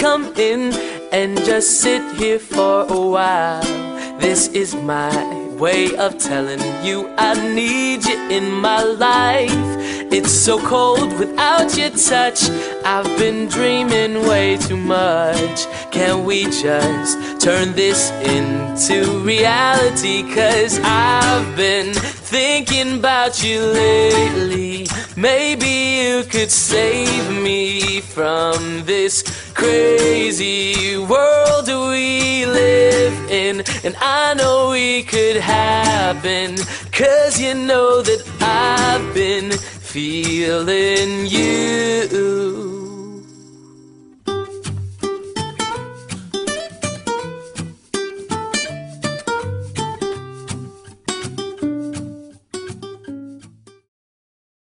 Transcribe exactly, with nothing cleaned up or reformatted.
come in and just sit here for a while. This is my way of telling you I need you in my life. It's so cold without your touch. I've been dreaming way too much. Can we just turn this into reality? 'Cause I've been thinking about you lately. Maybe you could save me from this crazy world we live in. And I know we could happen, 'cause you know that I've been feeling you.